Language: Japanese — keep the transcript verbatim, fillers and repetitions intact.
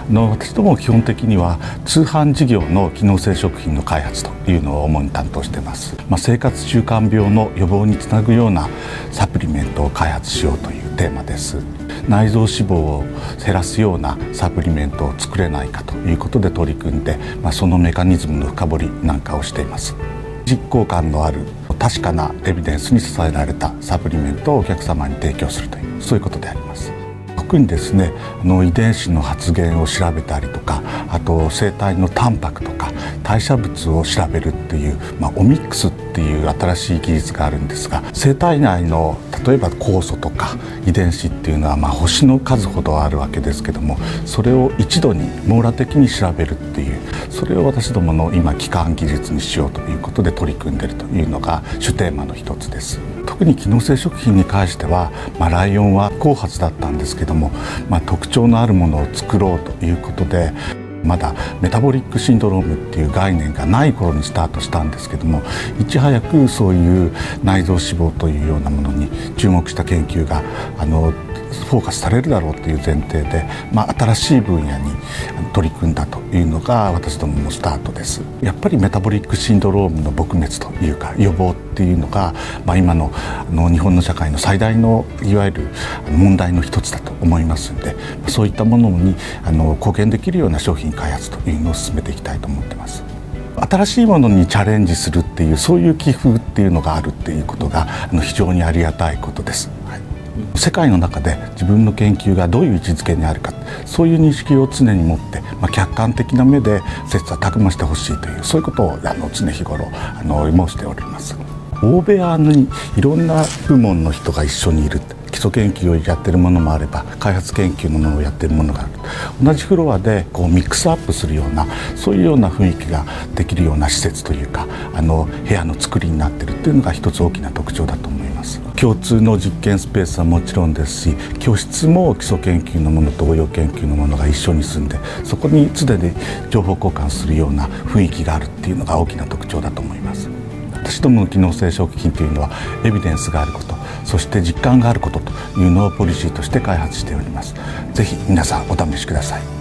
の私ども基本的には通販事業の機能性食品の開発というのを主に担当しています。まあ、生活習慣病の予防につなぐようなサプリメントを開発しようというテーマです。内臓脂肪を減らすようなサプリメントを作れないかということで取り組んで、まあ、そのメカニズムの深掘りなんかをしています。実効感のある確かなエビデンスに支えられたサプリメントをお客様に提供するという、そういうことであります。特にですね、あの遺伝子の発現を調べたりとか、あと生体のタンパクとか代謝物を調べるっていう、まあ、オミックスっていう新しい技術があるんですが、生体内の例えば酵素とか遺伝子っていうのはまあ星の数ほどあるわけですけども、それを一度に網羅的に調べるっていう、それを私どもの今基幹技術にしようということで取り組んでいるというのが主テーマの一つです。特に機能性食品に関しては、まあ、ライオンは後発だったんですけども、まあ、特徴のあるものを作ろうということで、まだメタボリックシンドロームっていう概念がない頃にスタートしたんですけども、いち早くそういう内臓脂肪というようなものに注目した研究があのフォーカスされるだろうという前提で、まあ、新しい分野に取り組んだというのが私どものスタートです。やっぱりメタボリックシンドロームの撲滅というか予防っていうのが、まあ、今のあの日本の社会の最大のいわゆる問題の一つだと思いますので、そういったものにあの貢献できるような商品開発というのを進めていきたいと思ってます。新しいものにチャレンジするっていう、そういう気風っていうのがあるっていうことがあの非常にありがたいことです。はい、世界の中で自分の研究がどういう位置づけにあるか、そういう認識を常に持って、まあ、客観的な目で切磋琢磨してほしいという、そういうことをあの常日頃あの申しております。大部屋にいろんな部門の人が一緒にいる、基礎研究をやってるものもあれば開発研究のものをやってるものがある。同じフロアでこうミックスアップするような、そういうような雰囲気ができるような施設というか、あの部屋の作りになっているっていうのが一つ大きな特徴だと思います。共通の実験スペースはもちろんですし、教室も基礎研究のものと応用研究のものが一緒に住んで、そこに常に情報交換するような雰囲気があるっていうのが大きな特徴だと思います。私どもの機能性食品というのはエビデンスがあること、そして実感があることというのをポリシーとして開発しております。ぜひ皆さんお試しください。